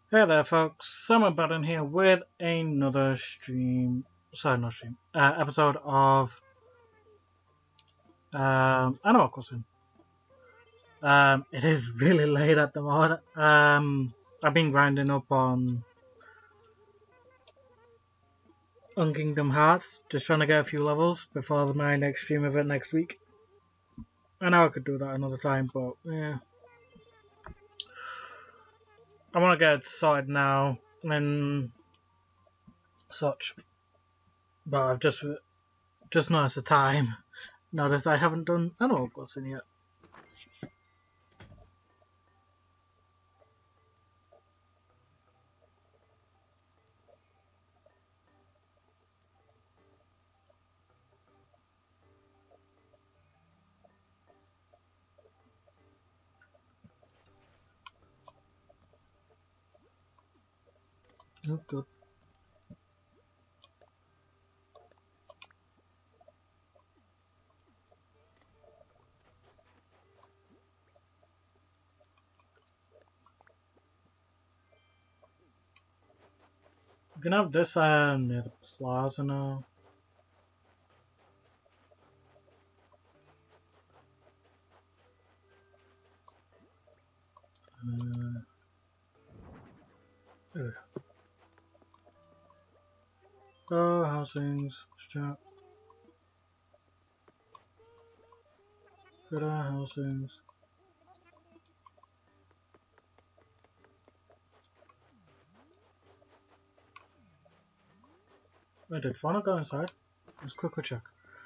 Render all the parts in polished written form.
Hey there, folks. Simon Button here with another episode of Animal Crossing. It is really late at the moment. I've been grinding up on Unkingdom Hearts, just trying to get a few levels before my next stream event next week. I know I could do that another time, but yeah. I want to get it sorted now and such. But I've just noticed the time. Noticed I haven't done Animal Crossing yet. Oh, good. We can have this near the plaza now. There we go. Housings. Strap. Go to housings. Wait, did Fauna go inside? Let's quickly check.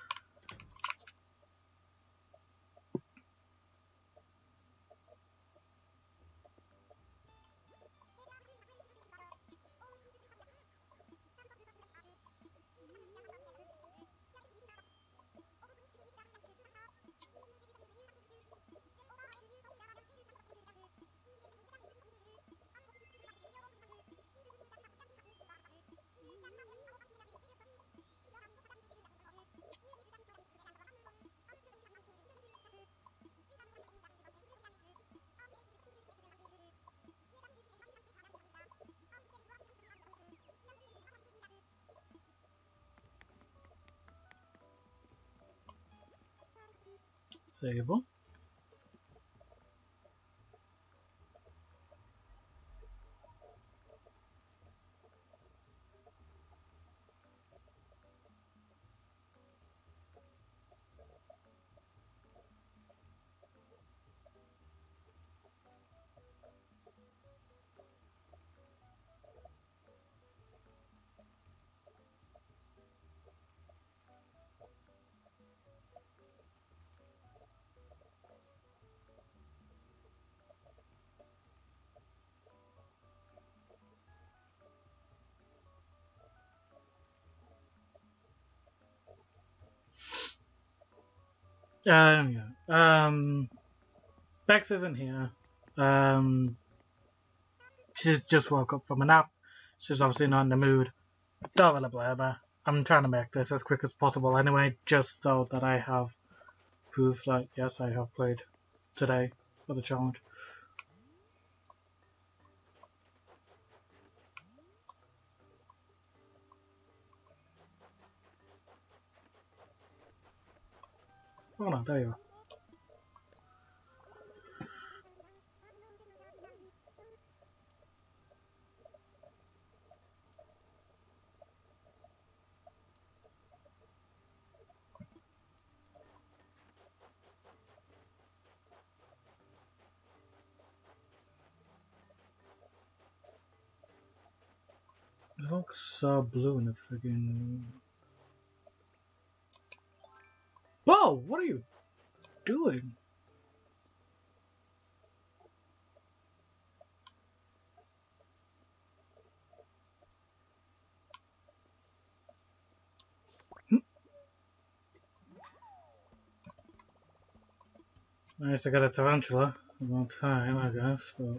Sable. Yeah. Bex isn't here. She just woke up from a nap. She's obviously not in the mood. Blah blah blah blah. I'm trying to make this as quick as possible anyway, just so that I have proof that yes, I have played today for the challenge. Oh no, there you are. It looks so blue in the friggin'. Whoa! What are you doing? Managed to get a tarantula about time, I guess, but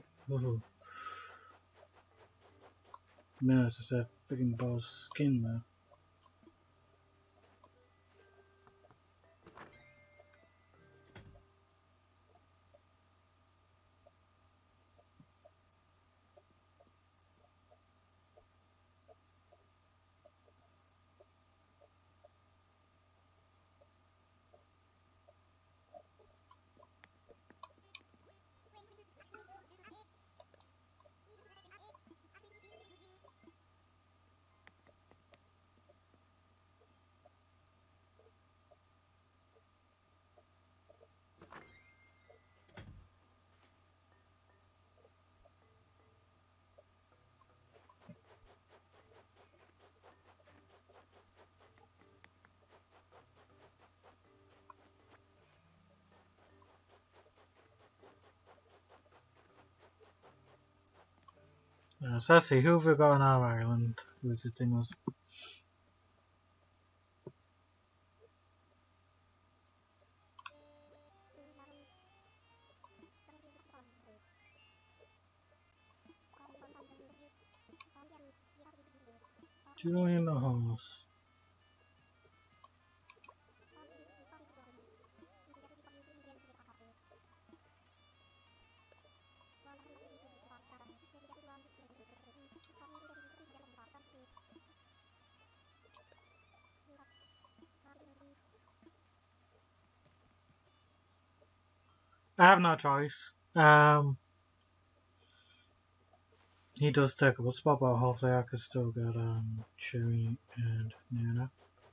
managed to set freaking bow's skin there. So let's see, who have we got on our island visiting us? Julian the horse. I have no choice. He does take up a spot, but hopefully I can still get Chewy and Nana.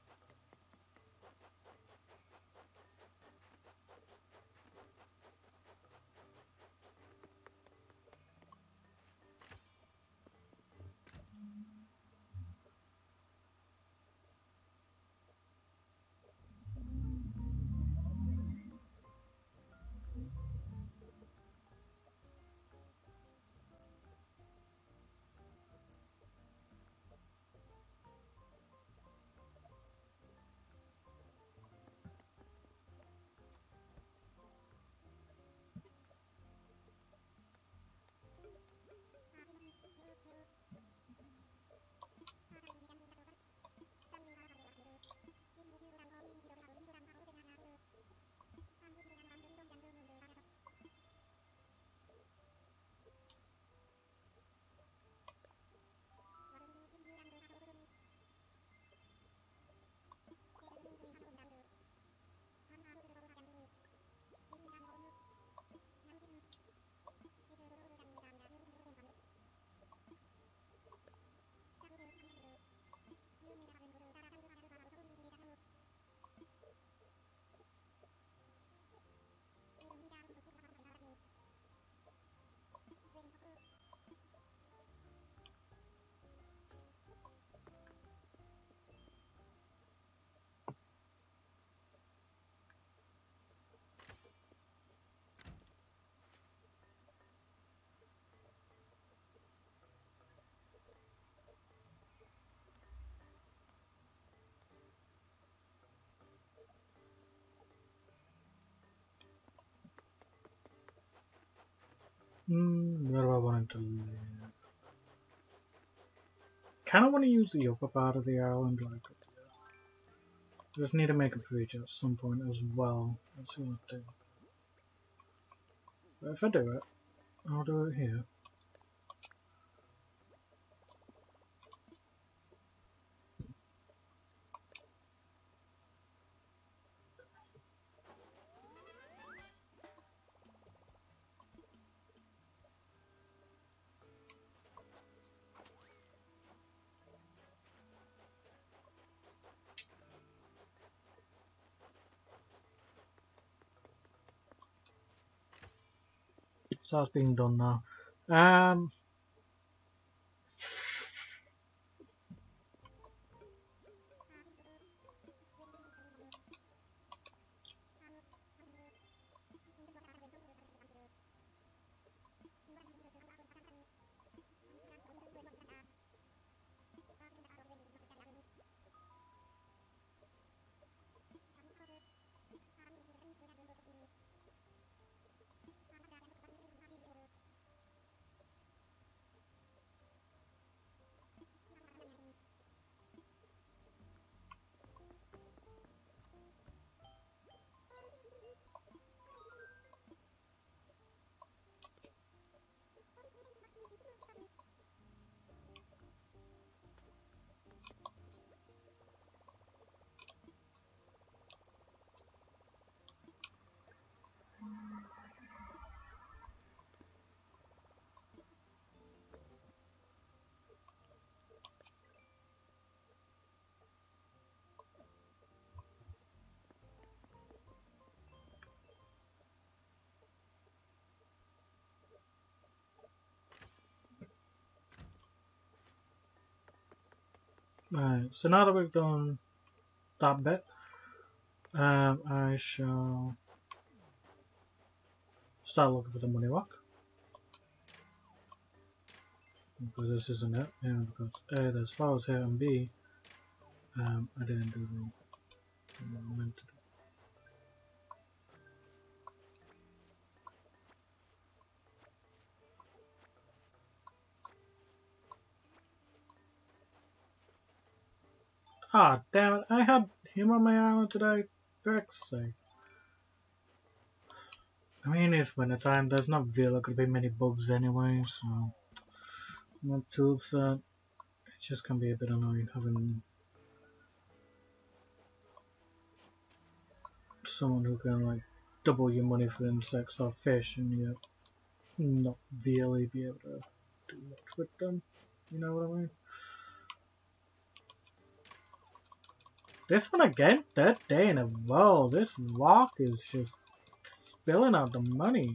Where do I want to live? Kind of want to use the upper part of the island, like. Just need to make a bridge at some point as well. Let's see what I do. But if I do it, I'll do it here. So that's being done now. Right, so now that we've done that bit, I shall start looking for the money rock. Because this isn't it. Yeah, because A, there's flowers here, and B, I didn't do what I meant to do. Ah, damn it, I had him on my island today. Fuck's sake. I mean, it's wintertime, there's not really gonna be many bugs anyway, so I'm not too upset. It's just gonna be a bit annoying having someone who can, like, double your money for insects or fish and yet not really be able to do much with them. You know what I mean? This one again, third day in a row. This rock is just spilling out the money.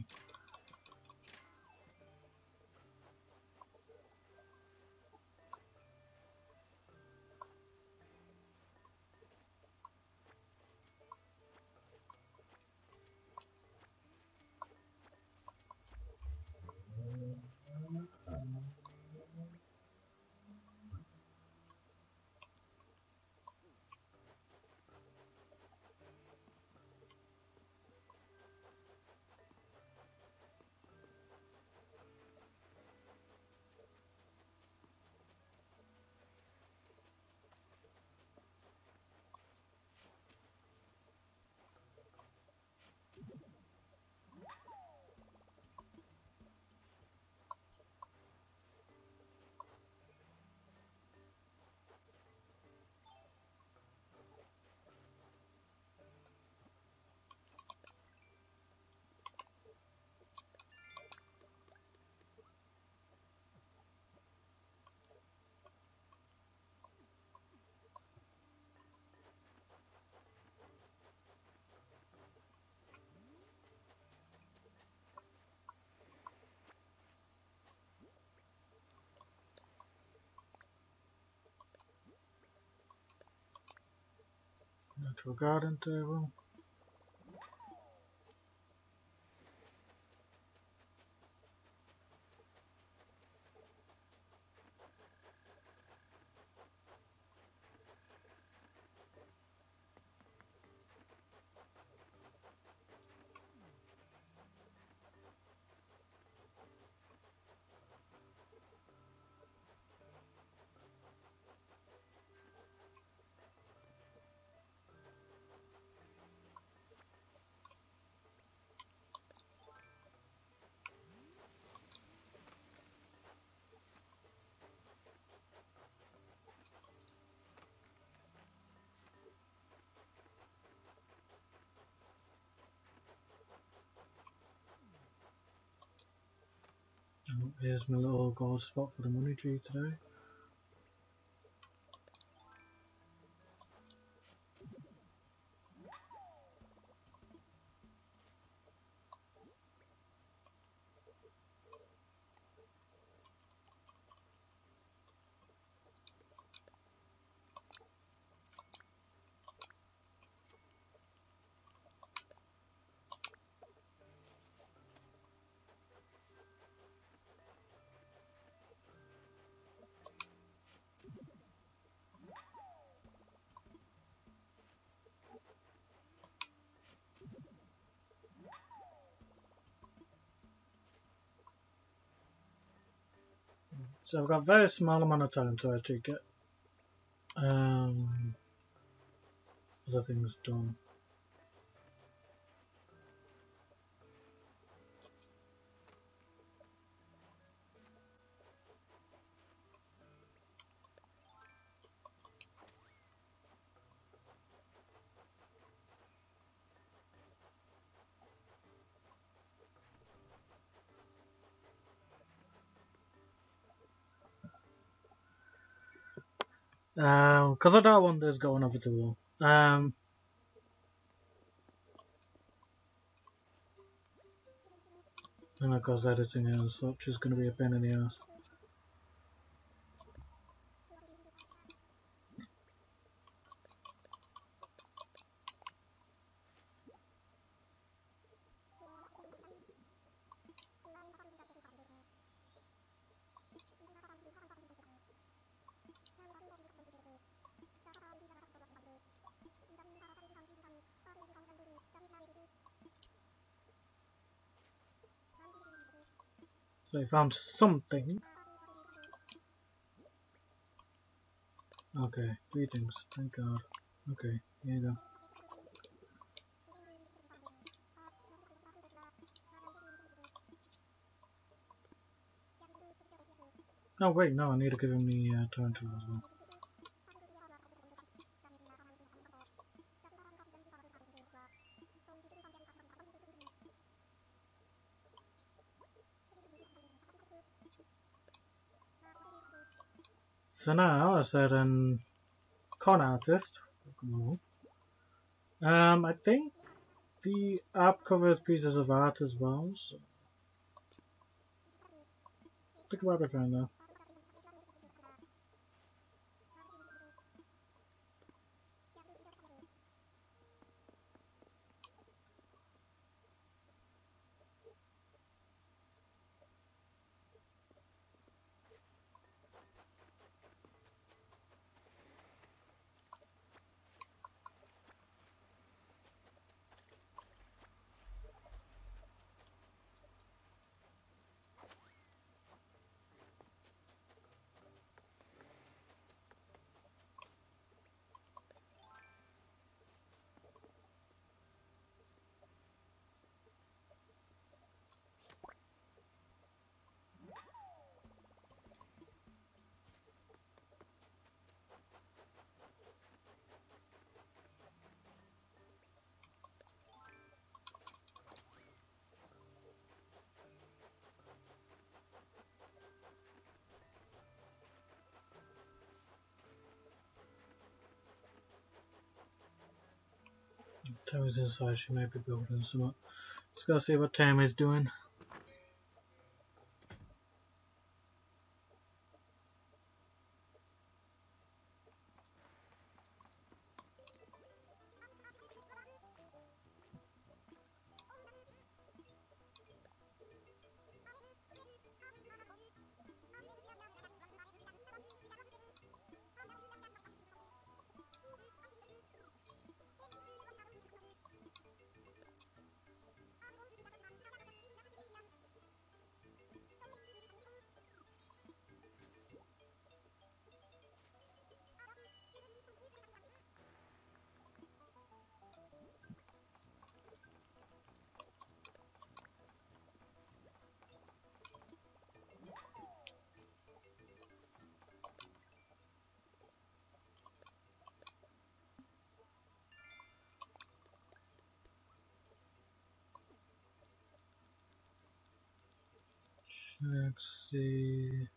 Natural garden table. Here's my little gold spot for the money tree today. So I've got a very small amount of time to actually get other things done. Because I don't want this going over too long. And of course editing and such is going to be a pain in the ass. So I found something. Okay, 3 things. Thank God. Okay, here you go. Oh wait, no, I need to give him the turn tool as well. So now I said con artist. I think the app covers pieces of art as well, so think about it right now. Tammy's inside, she may be building something. Let's go see what Tammy's doing. Let's see.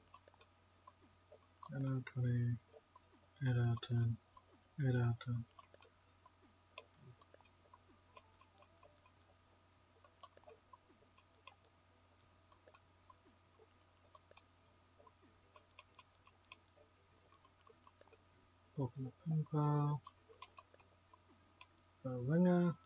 8 out of 20, 8 out of 10, 8 out of 10. Pokemon Pinball, Ringer.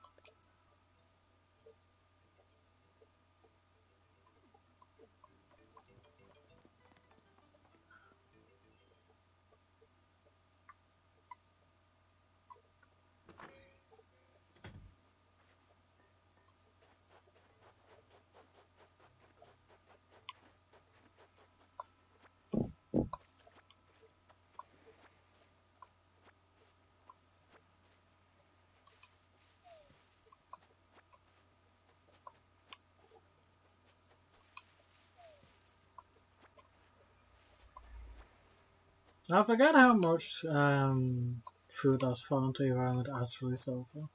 I forget how much food that's found to your island actually so far.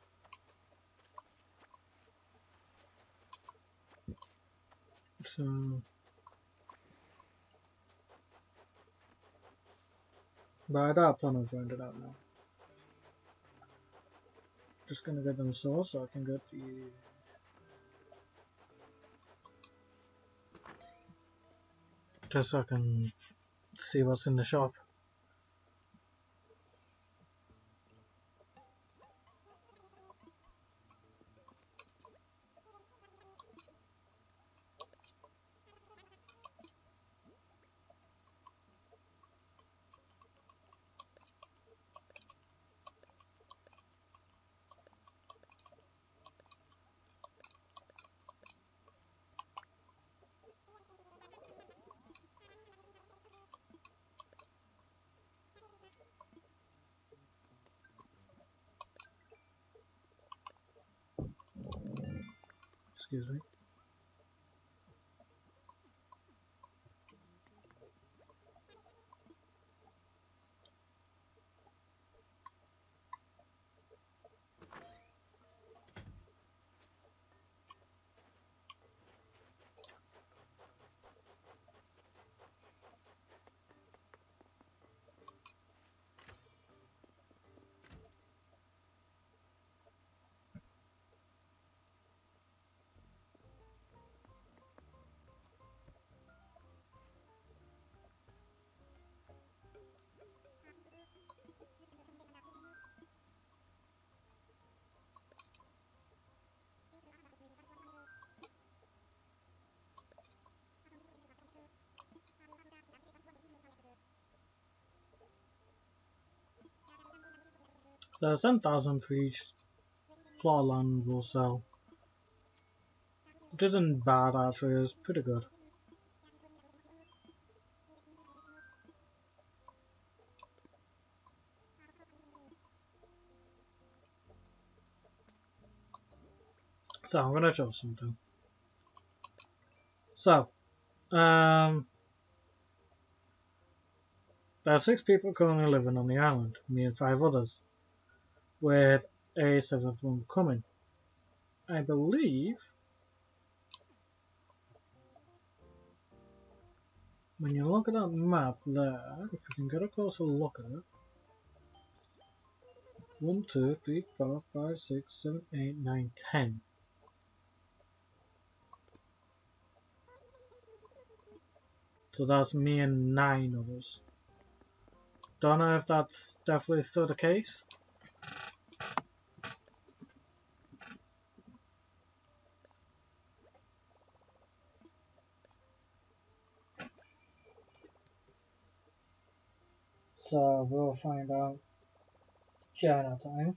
So, but I don't plan on finding it out now. Just gonna get them sold so I can get the. Just so I can see what's in the shop. Excuse me. So 10,000 for each plot of land will sell. It isn't bad actually, it's pretty good. So I'm gonna show something. So, there are 6 people currently living on the island, me and 5 others, with a 7th one coming. I believe when you look at that map there, if you can get a closer look at it, 1, 2, 3, 4, 5, 6, 7, 8, 9, 10. So that's me and 9 others. Don't know if that's definitely still the case. So we'll find out China time.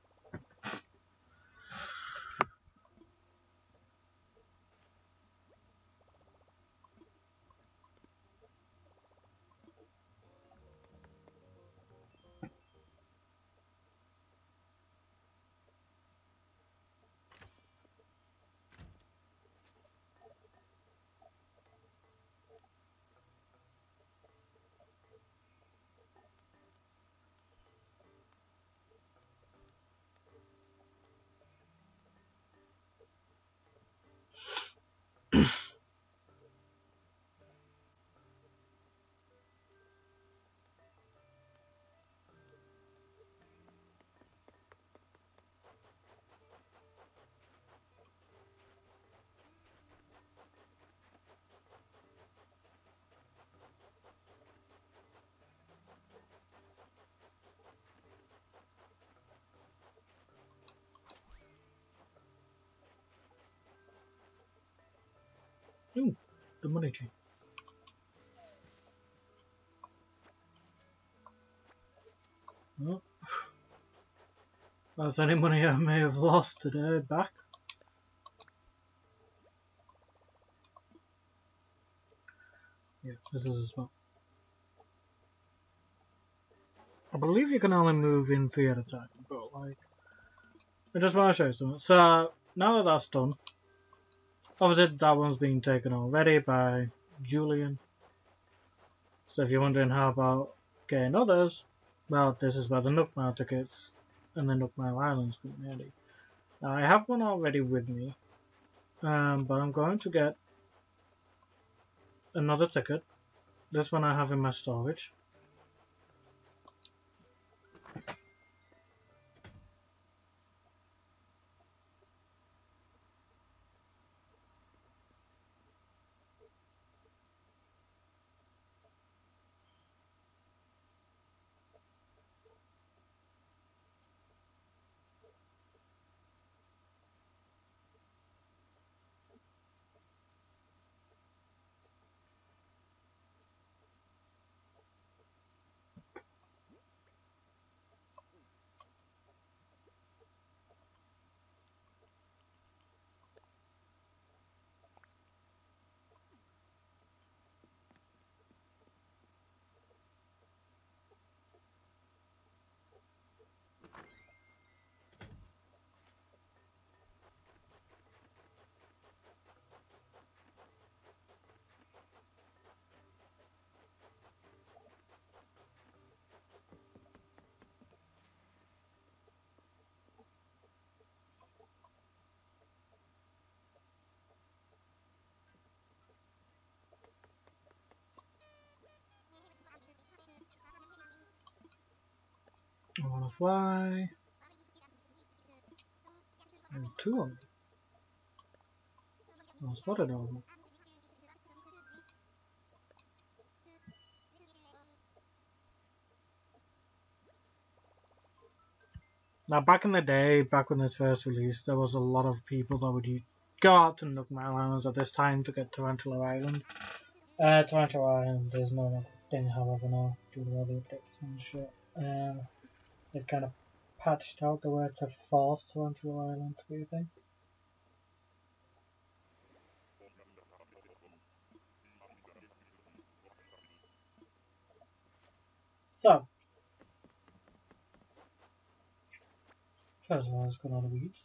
Ooh, the money chain. Oh. That's any money I may have lost today back. Yeah, this is as well. I believe you can only move in 3 at a time, but like, I just want to show you something. So now that that's done, obviously that one's been taken already by Julian. So if you're wondering how about getting others, well, this is where the Nookmile tickets and the Nookmile Islands come in handy. Now I have one already with me, but I'm going to get another ticket. This one I have in my storage. fly. And 2 of them. Oh, spotted all of them. Now, back in the day, back when this first released, there was a lot of people that would go out to Nook Mile Islands at this time to get Tarantula Island. Tarantula Island is no thing, however, now, due to all the updates and shit. They've kind of patched out the way to force Tarantula Island to be a thing. So, first of all, let's go down the weeds.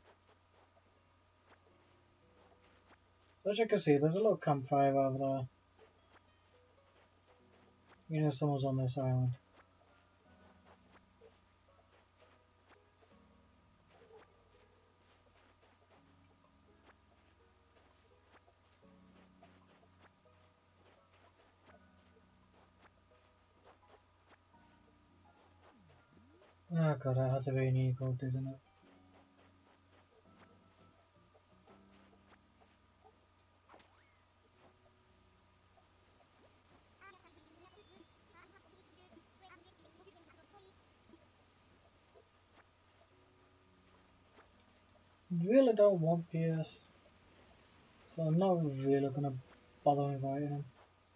As you can see, there's a little campfire over there. You know someone's on this island. Oh god, that has to be an eagle, didn't it? Really don't want PS, so I'm not really gonna bother inviting him.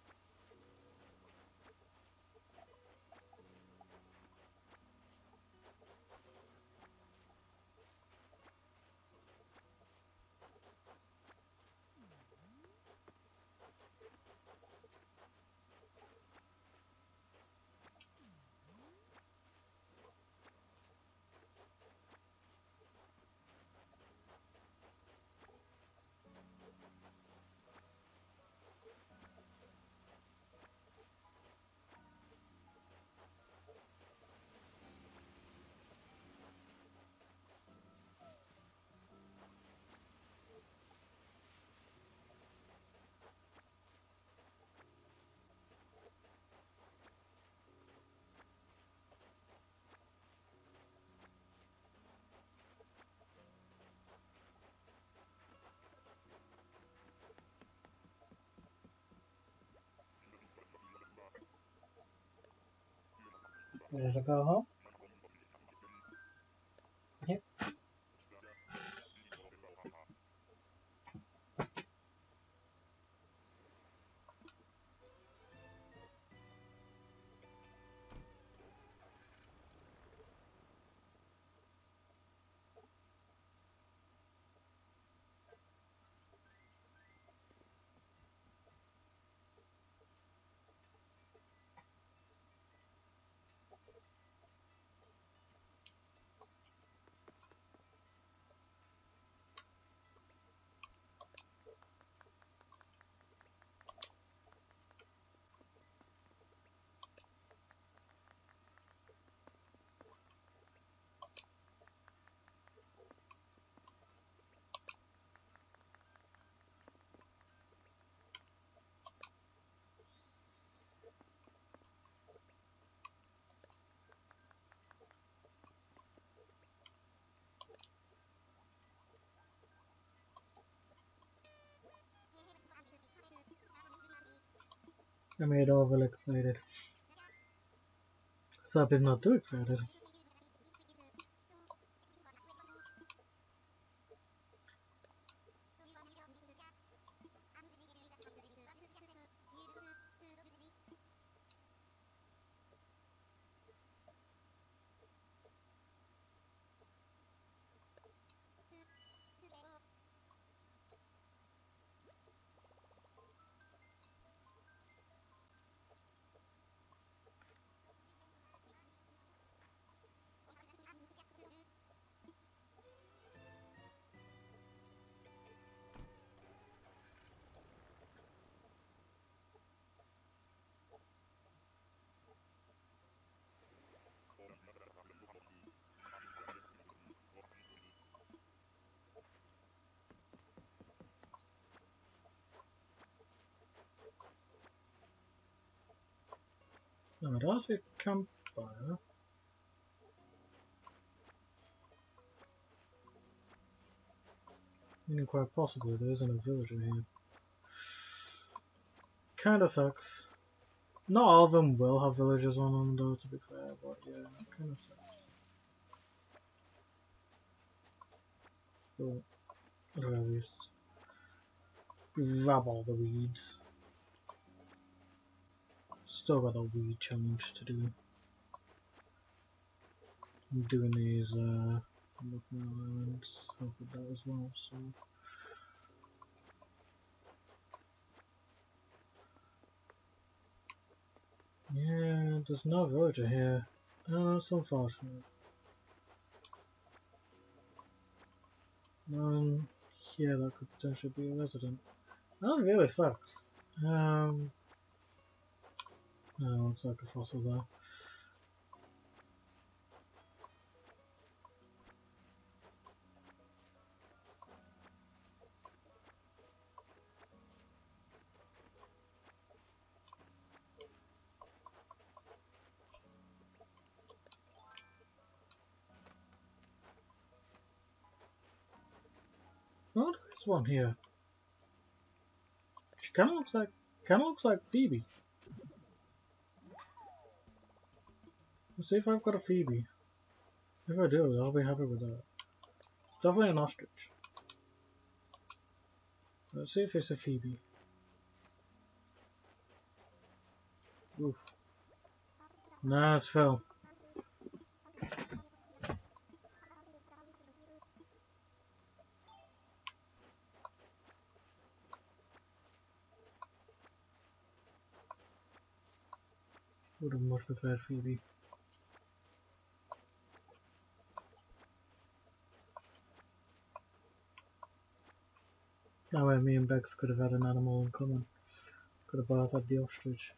Ready to go home? Yep. I made Orville excited. Sub is not too excited. No, that's a campfire. Meaning quite possibly there isn't a villager here. Kinda sucks. Not all of them will have villagers on them though, to be fair, but yeah, kinda sucks. But I'll at least grab all the weeds. Still got a weed challenge to do. I'm doing these looking islands, help with that as well, so yeah, there's no villager here. Oh, that's unfortunate. None here that could potentially be a resident. That really sucks. Oh, looks like a fossil there. Oh, there's one here. She kind of looks like Phoebe. Let's see if I've got a Phoebe. If I do, I'll be happy with that. Definitely an ostrich. Let's see if it's a Phoebe. Oof. Nah, it's Phil. Would have much preferred Phoebe. That way me and Bex could have had an animal in common. Could have both had the ostrich.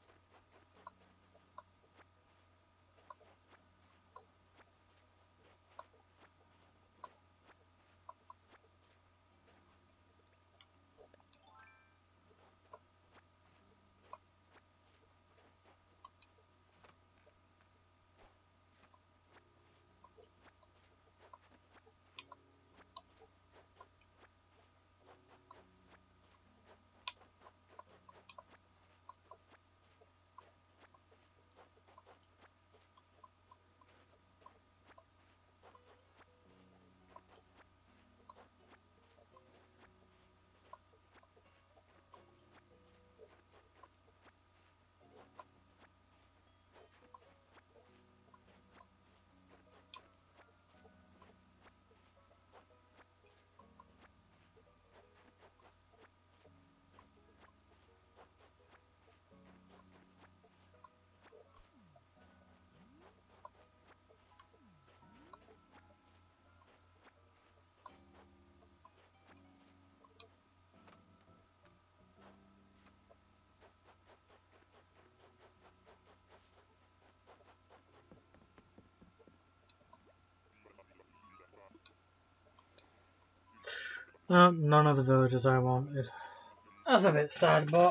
None of the villagers I wanted. That's a bit sad, but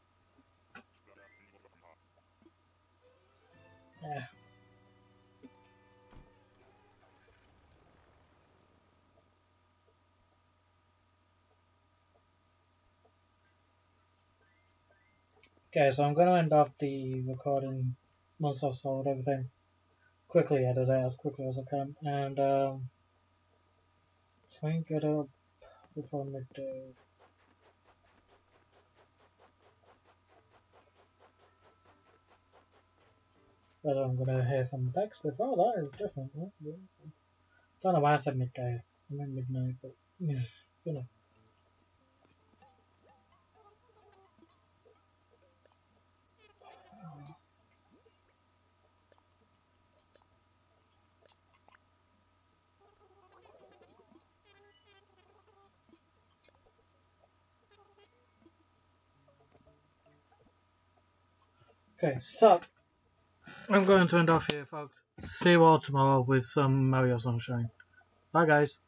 yeah. Okay, so I'm going to end off the recording once I've solved everything. Quickly edit it as quickly as I can, and try and get up before midday. But I'm going to hear from Bex before that is different. Don't know why I said midday. I meant midnight, but you know. Okay, so I'm going to end off here, folks. See you all tomorrow with some Mario Sunshine. Bye, guys.